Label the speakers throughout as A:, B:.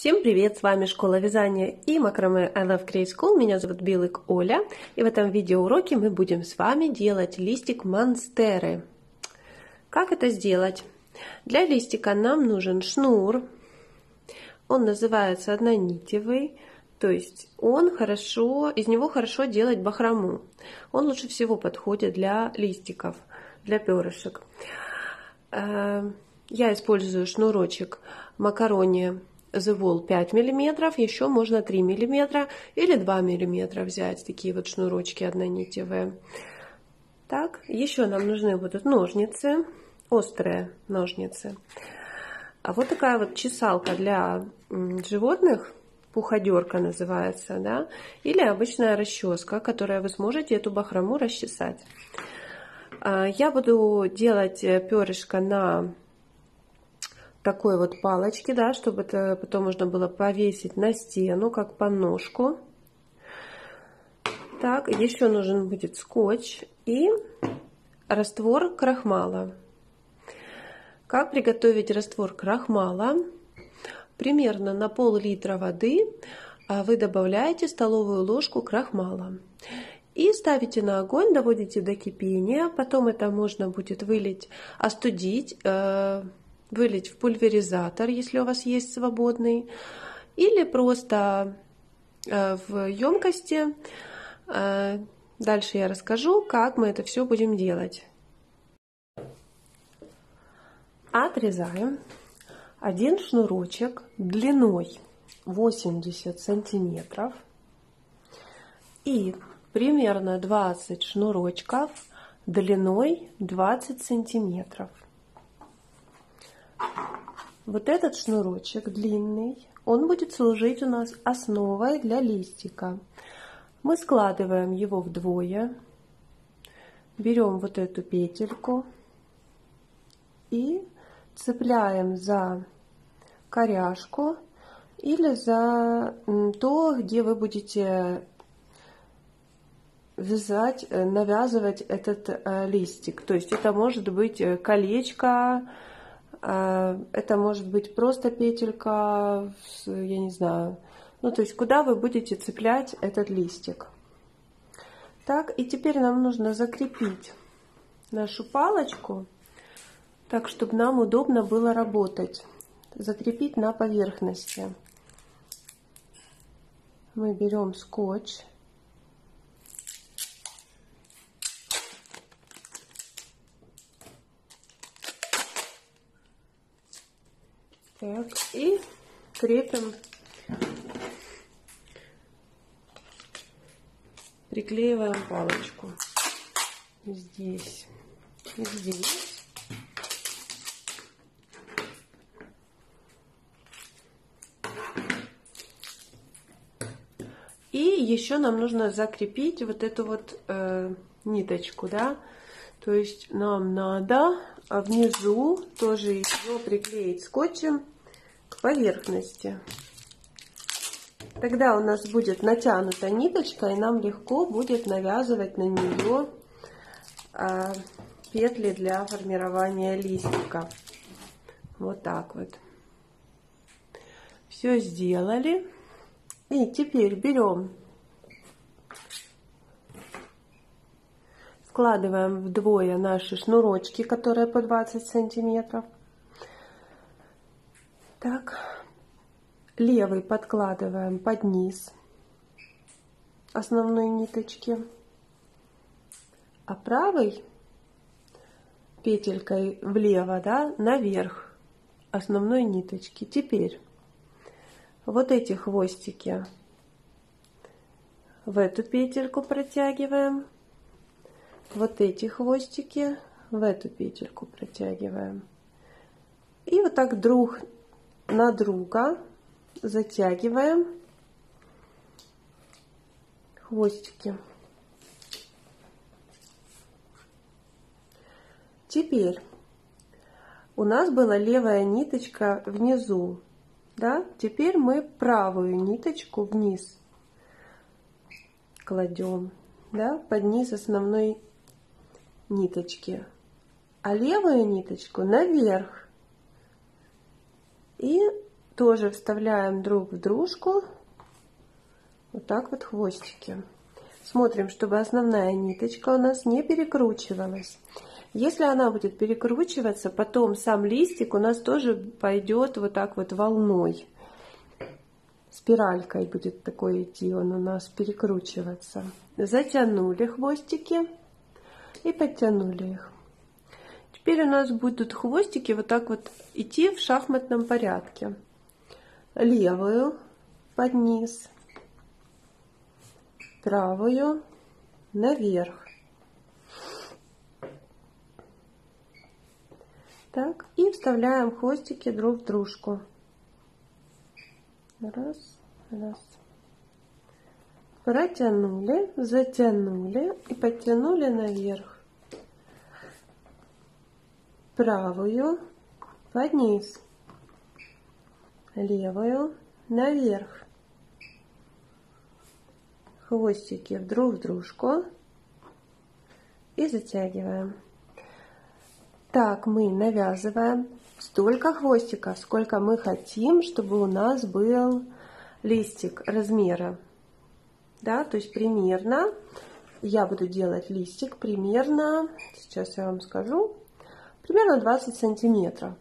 A: Всем привет! С вами Школа вязания и макраме I Love Create School. Меня зовут Билык Оля. И в этом видеоуроке мы будем с вами делать листик монстеры. Как это сделать? Для листика нам нужен шнур. Он называется однонитевый. То есть из него хорошо делать бахрому. Он лучше всего подходит для листиков, для перышек. Я использую шнурочек макарони The Wool 5 мм, еще можно 3 мм или 2 мм взять, такие вот шнурочки однонитевые. Так, еще нам нужны будут ножницы, острые ножницы. А вот такая вот чесалка для животных, пуходерка называется, да, или обычная расческа, которая вы сможете эту бахрому расчесать. Я буду делать перышко на такой вот палочки, да, чтобы это потом можно было повесить на стену, как подножку. Так, еще нужен будет скотч и раствор крахмала. Как приготовить раствор крахмала? Примерно на пол-литра воды вы добавляете столовую ложку крахмала. И ставите на огонь, доводите до кипения. Потом это можно будет вылить, остудить, вылить в пульверизатор, если у вас есть свободный, или просто в емкости. Дальше я расскажу, как мы это все будем делать. Отрезаем один шнурочек длиной 80 сантиметров и примерно 20 шнурочков длиной 20 сантиметров. Вот этот шнурочек длинный, он будет служить у нас основой для листика. Мы складываем его вдвое, берем вот эту петельку и цепляем за коряжку или за то, где вы будете вязать, навязывать этот листик. То есть это может быть колечко, это может быть просто петелька, я не знаю, ну то есть куда вы будете цеплять этот листик. Так, и теперь нам нужно закрепить нашу палочку так, чтобы нам удобно было работать, закрепить на поверхности. Мы берем скотч. Так, и крепим, приклеиваем палочку здесь и здесь. И еще нам нужно закрепить вот эту вот ниточку, да, то есть нам надо внизу тоже ее приклеить скотчем к поверхности. Тогда у нас будет натянута ниточка, и нам легко будет навязывать на нее петли для формирования листика. Вот так вот. Все сделали. И теперь берем, складываем вдвое наши шнурочки, которые по 20 сантиметров. Так, левый подкладываем под низ основной ниточки, а правый петелькой влево, да, наверх основной ниточки. Теперь вот эти хвостики в эту петельку протягиваем, вот эти хвостики в эту петельку протягиваем. И вот так друг на друга затягиваем хвостики. Теперь у нас была левая ниточка внизу, да? Теперь мы правую ниточку вниз кладем, да, под низ основной ниточки, а левую ниточку наверх. И тоже вставляем друг в дружку вот так вот хвостики. Смотрим, чтобы основная ниточка у нас не перекручивалась. Если она будет перекручиваться, потом сам листик у нас тоже пойдет вот так вот волной. Спиралькой будет такой идти он у нас, перекручиваться. Затянули хвостики и подтянули их. Теперь у нас будут хвостики вот так вот идти в шахматном порядке. Левую под низ, правую наверх. Так, и вставляем хвостики друг в дружку. Раз, раз. Протянули, затянули и подтянули наверх. Правую под низ, левую наверх. Хвостики друг в дружку и затягиваем. Так мы навязываем столько хвостиков, сколько мы хотим, чтобы у нас был листик размера. Да, то есть примерно, я буду делать листик примерно, сейчас я вам скажу, примерно 20 сантиметров.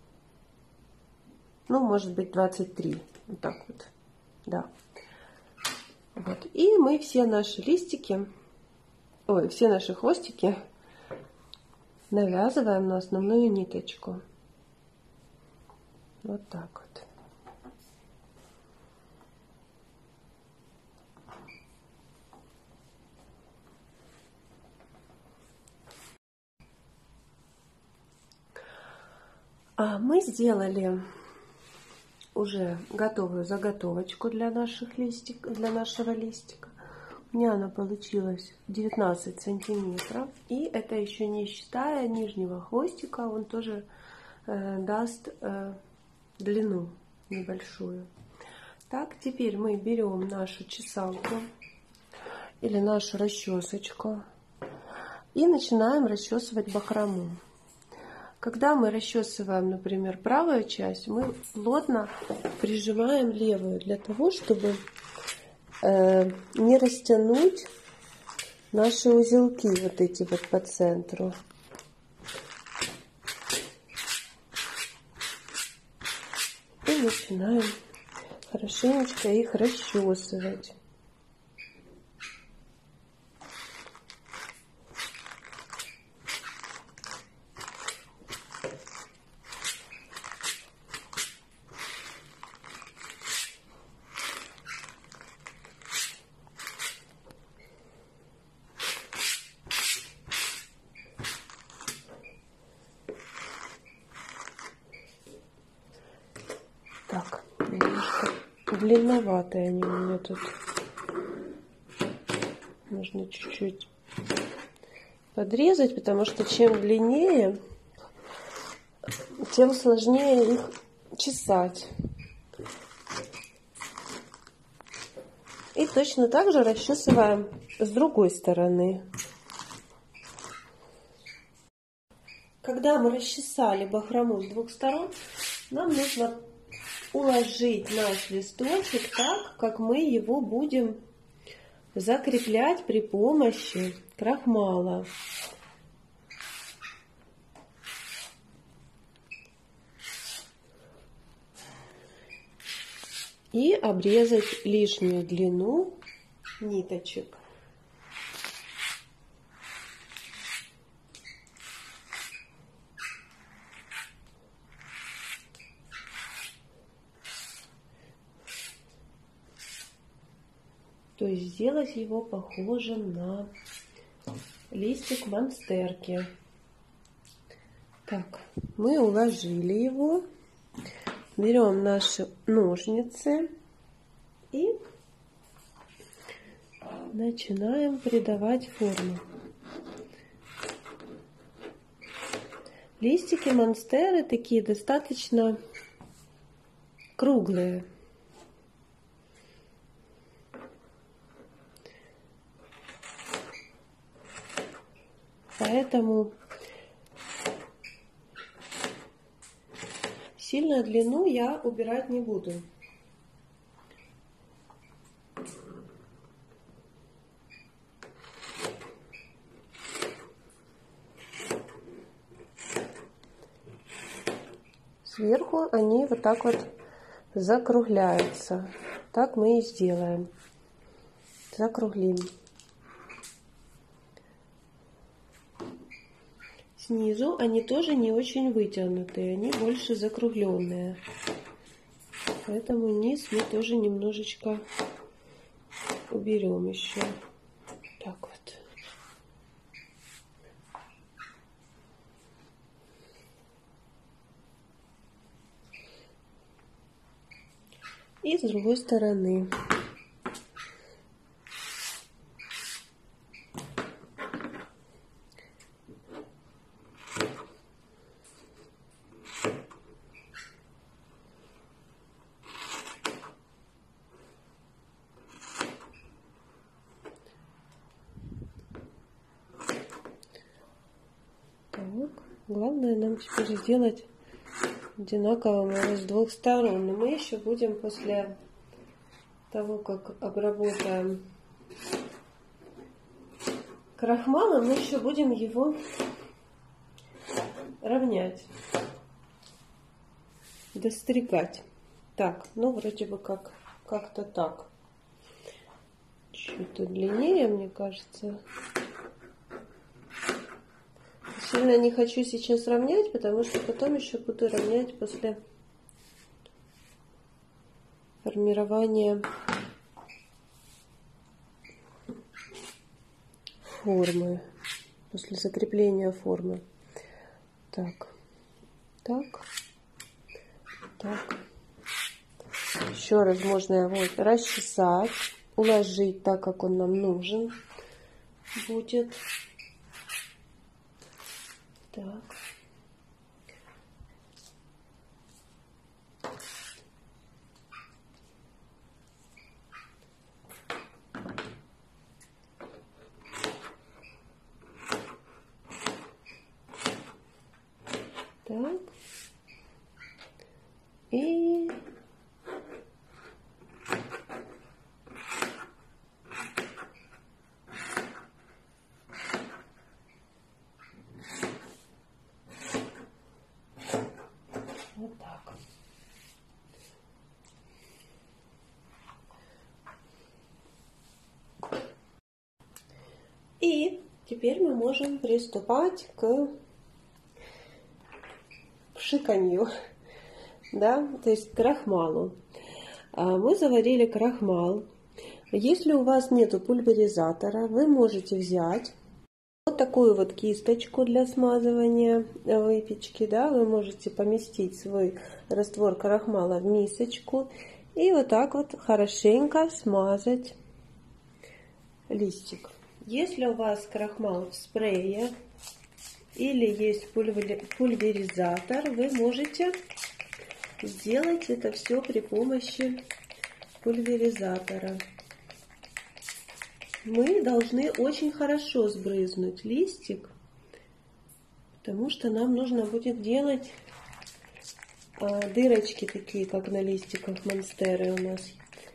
A: Ну, может быть, 23. Вот так вот. Да. Вот. И мы все наши листики, все наши хвостики навязываем на основную ниточку. Вот так вот. А мы сделали уже готовую заготовочку для нашего листика. У меня она получилась 19 сантиметров. И это еще не считая нижнего хвостика, он тоже даст длину небольшую. Так, теперь мы берем нашу чесалку или нашу расчесочку и начинаем расчесывать бахрому. Когда мы расчесываем, например, правую часть, мы плотно прижимаем левую для того, чтобы не растянуть наши узелки вот эти вот по центру. И начинаем хорошенечко их расчесывать. Так, немножко длинноватые они у меня тут. Нужно чуть-чуть подрезать, потому что чем длиннее, тем сложнее их чесать. И точно так же расчесываем с другой стороны. Когда мы расчесали бахрому с двух сторон, нам нужно уложить наш листочек так, как мы его будем закреплять при помощи крахмала. И обрезать лишнюю длину ниточек. То есть сделать его похожим на листик монстерки. Так, мы уложили его. Берем наши ножницы и начинаем придавать форму. Листики монстеры такие достаточно круглые. Поэтому Сильно длину я убирать не буду. Сверху они вот так вот закругляются. Так мы и сделаем. Закруглим. Снизу они тоже не очень вытянутые, они больше закругленные. Поэтому низ мы тоже немножечко уберем еще. Так вот. И с другой стороны. Так, главное нам теперь сделать одинаковым с двух сторон. Но мы еще будем после того, как обработаем крахмалом, мы еще будем его равнять, достригать. Так, ну вроде бы как-то так. Чуть-чуть длиннее, мне кажется. Сильно не хочу сейчас равнять, потому что потом еще буду равнять после формирования формы, после закрепления формы. Так, так, так. Еще раз можно его расчесать, уложить так, как он нам нужен будет. Так. Так. И вот так. И теперь мы можем приступать к пшиканью, да, то есть к крахмалу. Мы заварили крахмал. Если у вас нету пульверизатора, вы можете взять вот такую вот кисточку для смазывания выпечки, да, вы можете поместить свой раствор крахмала в мисочку и вот так вот хорошенько смазать листик. Если у вас крахмал в спрее или есть пульверизатор, вы можете сделать это все при помощи пульверизатора. Мы должны очень хорошо сбрызнуть листик, потому что нам нужно будет делать дырочки такие, как на листиках монстеры у нас.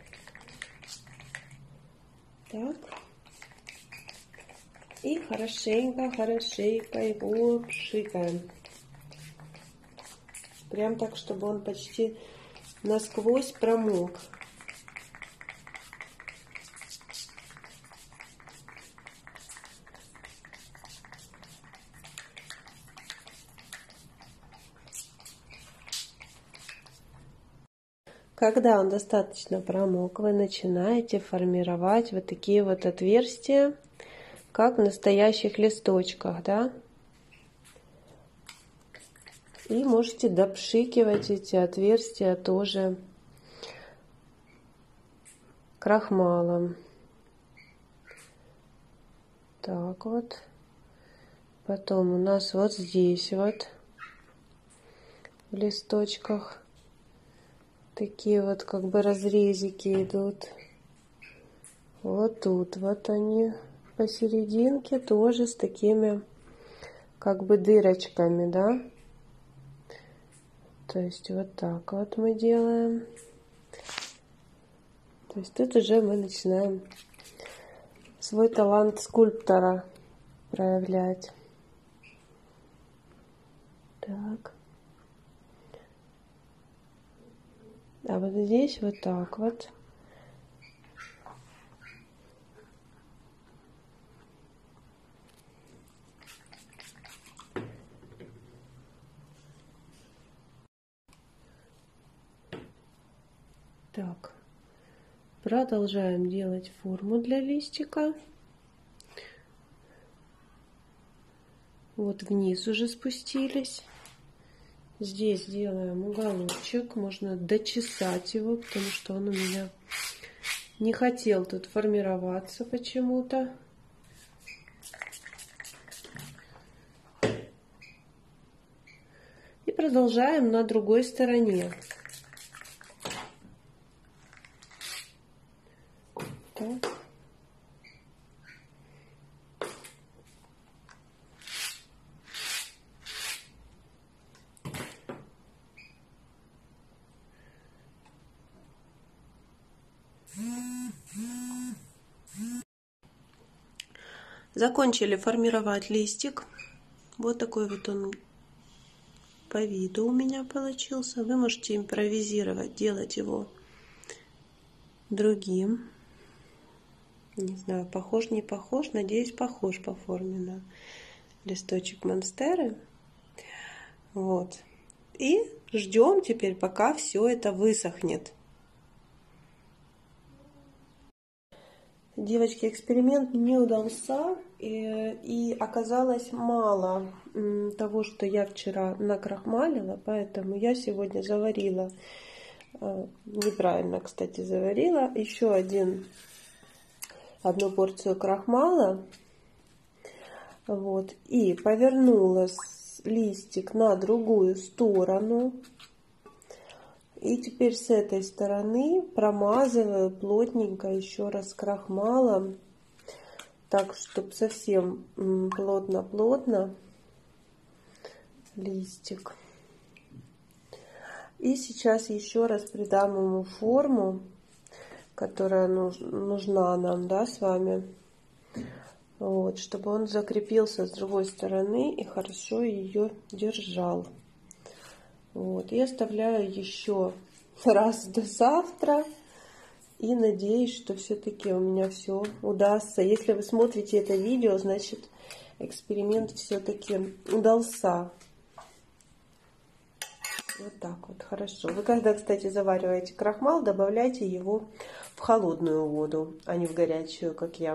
A: Так. И хорошенько его пшикаем. Прям так, чтобы он почти насквозь промок. Когда он достаточно промок, вы начинаете формировать вот такие вот отверстия, как в настоящих листочках, да? И можете допшикивать эти отверстия тоже крахмалом. Так вот. Потом у нас вот здесь вот в листочках такие вот как бы разрезики идут. Вот тут вот они посерединке тоже с такими как бы дырочками, да? То есть вот так вот мы делаем. То есть тут уже мы начинаем свой талант скульптора проявлять. Так. А вот здесь вот так вот. Так. Продолжаем делать форму для листика. Вот вниз уже спустились. Здесь делаем уголочек. Можно дочесать его, потому что он у меня не хотел тут формироваться почему-то. И продолжаем на другой стороне. Так. Закончили формировать листик. Вот такой вот он по виду у меня получился. Вы можете импровизировать, делать его другим. Не знаю, похож, не похож. Надеюсь, похож по форме на листочек монстеры. Вот. И ждем теперь, пока все это высохнет. Девочки, эксперимент не удался, и оказалось мало того, что я вчера накрахмалила, поэтому я сегодня заварила, неправильно, кстати, заварила, еще одну порцию крахмала, вот, и повернула листик на другую сторону. И теперь с этой стороны промазываю плотненько еще раз крахмалом, так, чтобы совсем плотно-плотно листик. И сейчас еще раз придам ему форму, которая нужна нам, да, с вами, вот, чтобы он закрепился с другой стороны и хорошо ее держал. Вот, и оставляю еще раз до завтра. И надеюсь, что все-таки у меня все удастся. Если вы смотрите это видео, значит, эксперимент все-таки удался. Вот так вот, хорошо. Вы когда, кстати, завариваете крахмал, добавляйте его в холодную воду, а не в горячую, как я.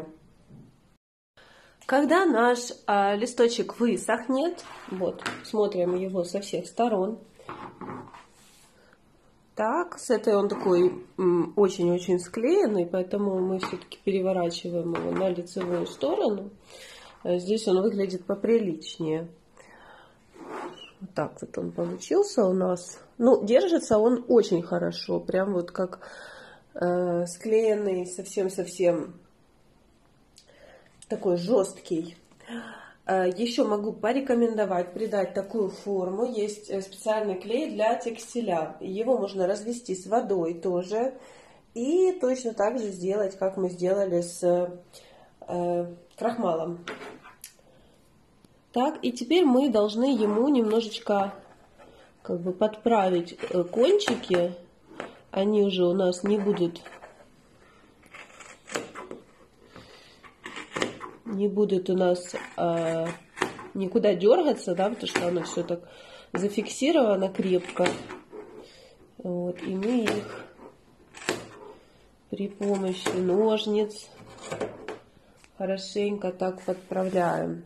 A: Когда наш листочек высохнет, вот, смотрим его со всех сторон. Так, с этой он такой очень-очень склеенный, поэтому мы все-таки переворачиваем его на лицевую сторону. Здесь он выглядит поприличнее. Вот так вот он получился у нас. Ну, держится он очень хорошо, прям вот как склеенный, совсем-совсем такой жесткий. Еще могу порекомендовать придать такую форму. Есть специальный клей для текстиля. Его можно развести с водой тоже. И точно так же сделать, как мы сделали с крахмалом. Так, и теперь мы должны ему немножечко как бы подправить кончики. Они уже у нас не будут у нас никуда дергаться, да, потому что оно все так зафиксировано крепко. Вот, и мы их при помощи ножниц хорошенько так подправляем.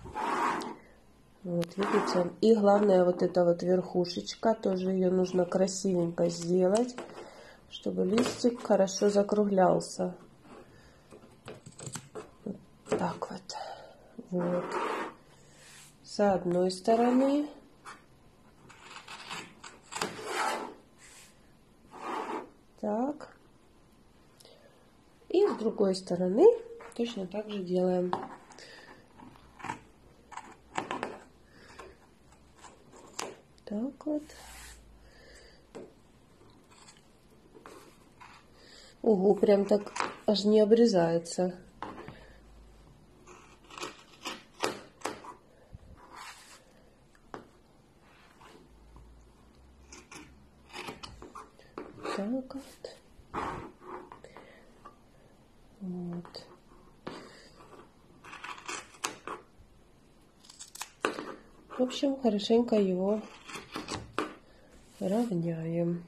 A: Вот, видите? И главное, вот эта вот верхушечка, тоже ее нужно красивенько сделать, чтобы листик хорошо закруглялся. Так вот. Вот. С одной стороны. Так. И с другой стороны точно так же делаем. Так вот. Ого, прям так аж не обрезается. Так вот. Вот. В общем, хорошенько его равняем.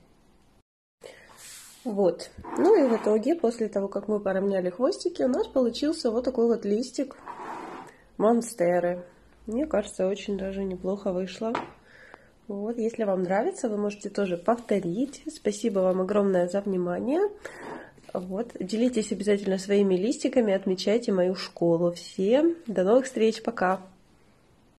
A: Вот. Ну и в итоге, после того, как мы поравняли хвостики, у нас получился вот такой вот листик монстеры. Мне кажется, очень даже неплохо вышло. Вот, если вам нравится, вы можете тоже повторить. Спасибо вам огромное за внимание. Вот, делитесь обязательно своими листиками, отмечайте мою школу. Всем до новых встреч, пока!